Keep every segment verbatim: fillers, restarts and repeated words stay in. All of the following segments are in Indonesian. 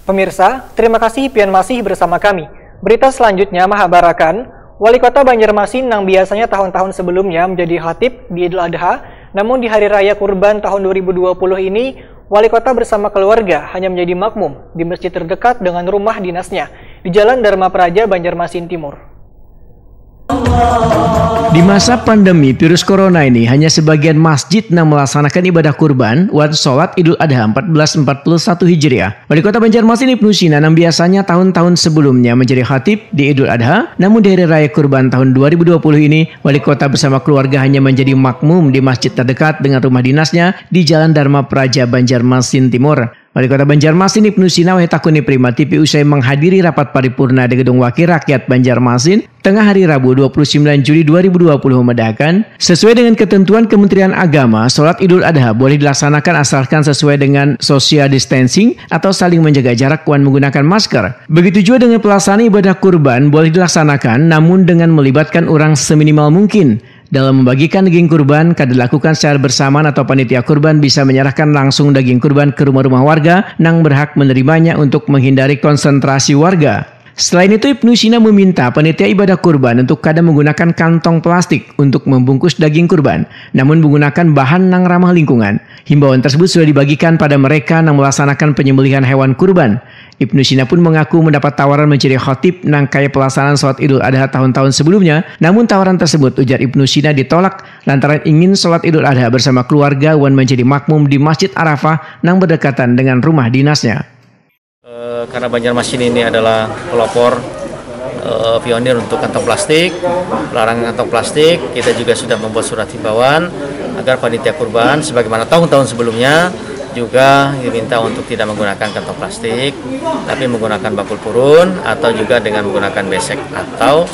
Pemirsa, terima kasih pian masih bersama kami. Berita selanjutnya mengabarkan, Wali Kota Banjarmasin yang biasanya tahun-tahun sebelumnya menjadi khatib di Idul Adha, namun di Hari Raya Kurban tahun dua ribu dua puluh ini, Wali Kota bersama keluarga hanya menjadi makmum di masjid terdekat dengan rumah dinasnya di Jalan Dharma Praja, Banjarmasin Timur. Di masa pandemi virus corona ini, hanya sebagian masjid yang melaksanakan ibadah kurban waktu sholat Idul Adha seribu empat ratus empat puluh satu Hijriah. Wali Kota Banjarmasin Ibnu Sina yang biasanya tahun-tahun sebelumnya menjadi khatib di Idul Adha, namun di Hari Raya Kurban tahun dua ribu dua puluh ini, Wali Kota bersama keluarga hanya menjadi makmum di masjid terdekat dengan rumah dinasnya di Jalan Dharma Praja, Banjarmasin Timur. Wali Kota Banjarmasin Ibnu Sina Takuni Prima T V usai menghadiri rapat paripurna di Gedung Wakil Rakyat Banjarmasin tengah hari Rabu dua puluh sembilan Juli dua ribu dua puluh memedahkan, sesuai dengan ketentuan Kementerian Agama, sholat Idul Adha boleh dilaksanakan asalkan sesuai dengan social distancing atau saling menjaga jarak dan menggunakan masker. Begitu juga dengan pelaksanaan ibadah kurban boleh dilaksanakan namun dengan melibatkan orang seminimal mungkin. Dalam membagikan daging kurban, kada dilakukan secara bersamaan atau panitia kurban bisa menyerahkan langsung daging kurban ke rumah-rumah warga yang berhak menerimanya untuk menghindari konsentrasi warga. Selain itu, Ibnu Sina meminta panitia ibadah kurban untuk kada menggunakan kantong plastik untuk membungkus daging kurban, namun menggunakan bahan yang ramah lingkungan. Himbauan tersebut sudah dibagikan pada mereka yang melaksanakan penyembelihan hewan kurban. Ibnu Sina pun mengaku mendapat tawaran menjadi khatib nang kaya pelaksanaan sholat Idul Adha tahun-tahun sebelumnya, namun tawaran tersebut, ujar Ibnu Sina, ditolak lantaran ingin sholat Idul Adha bersama keluarga wan menjadi makmum di Masjid Arafah nang berdekatan dengan rumah dinasnya. E, karena Banjarmasin ini adalah pelopor e, pionir untuk kantong plastik, larangan kantong plastik, kita juga sudah membuat surat himbauan agar panitia kurban sebagaimana tahun-tahun sebelumnya juga diminta untuk tidak menggunakan kantong plastik, tapi menggunakan bakul purun atau juga dengan menggunakan besek atau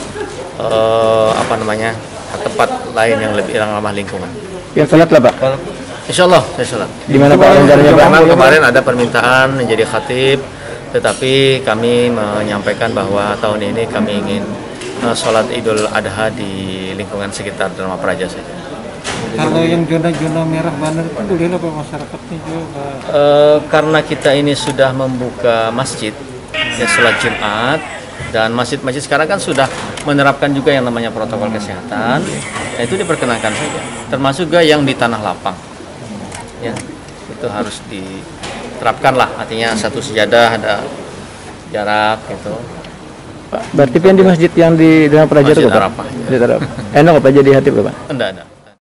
eh, apa namanya tempat lain yang lebih ramah lingkungan. Ya, sholat lah Pak. Insya Allah saya sholat. Di mana Pak? Memang kemarin ada permintaan menjadi khatib, tetapi kami menyampaikan bahwa tahun ini kami ingin uh, sholat Idul Adha di lingkungan sekitar Dharma Praja saja. Kalau yang zona-zona merah banner itu boleh lah Pak, masyarakatnya juga. E, karena kita ini sudah membuka masjid ya sholat Jumat, dan masjid-masjid sekarang kan sudah menerapkan juga yang namanya protokol kesehatan, nah, itu diperkenankan saja. Termasuk juga yang di tanah lapang, ya itu harus diterapkan lah. Artinya satu sejadah, ada jarak gitu. Pak, berarti yang di masjid yang di Dharma Praja itu Pak? Arafah. Masjid Arafah. Enak Pak jadi khatib Pak? Enggak ada.